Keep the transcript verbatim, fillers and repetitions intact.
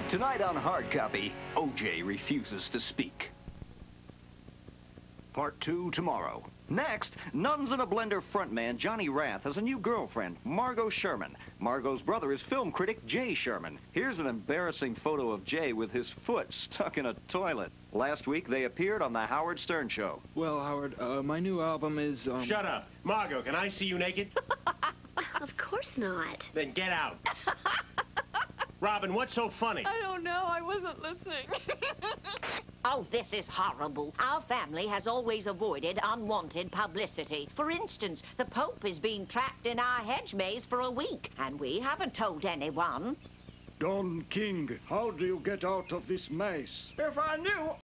Tonight on Hard Copy, O J refuses to speak. Part two tomorrow. Next, Nuns in a Blender frontman Johnny Rath has a new girlfriend, Margot Sherman. Margot's brother is film critic Jay Sherman. Here's an embarrassing photo of Jay with his foot stuck in a toilet. Last week, they appeared on The Howard Stern Show. Well, Howard, uh, my new album is, um... Shut up. Margot, can I see you naked? Of course not. Then get out. Robin, what's so funny? I don't know. I wasn't listening. Oh, this is horrible. Our family has always avoided unwanted publicity. For instance, the Pope has been trapped in our hedge maze for a week, and we haven't told anyone. Don King, how do you get out of this maze? If I knew,